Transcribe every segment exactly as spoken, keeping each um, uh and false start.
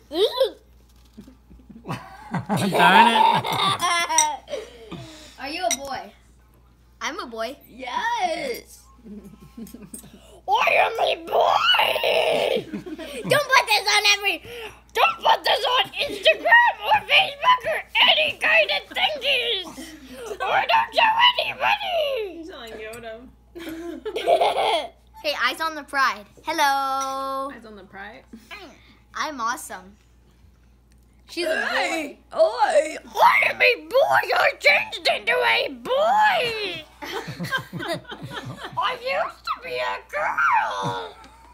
Darn it. Are you a boy? I'm a boy. Yes. I am a boy. Don't put this on every. Don't put this on Instagram or Facebook or any kind of thingies. Or don't tell anybody. You sound like Yoda. Hey, eyes on the pride. Hello. Eyes on the pride. I'm awesome. She's a boy. Oi. I am a boy. I changed into a boy. I used to be a girl.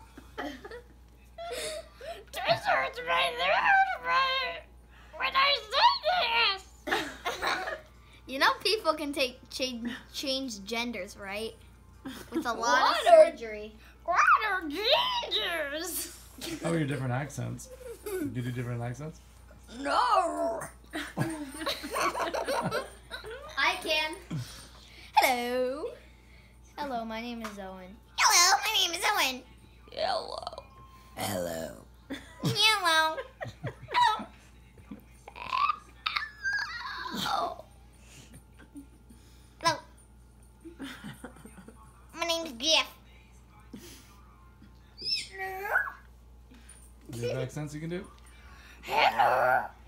This hurts my throat right when I say this. You know people can take change, change genders, right? With a lot What of are- surgery. What are genders? Oh, your different accents. You do different accents? No. I can. Hello. Hello, my name is Owen. Hello, my name is Owen. Hello. Hello. Hello. Hello. Hello. My name is Jeff. Do you have accents you can do? Hello.